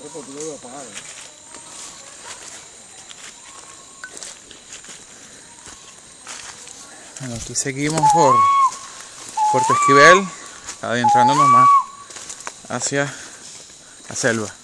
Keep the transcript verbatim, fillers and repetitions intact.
Bueno, aquí seguimos por Puerto Esquivel, adentrándonos más hacia la selva.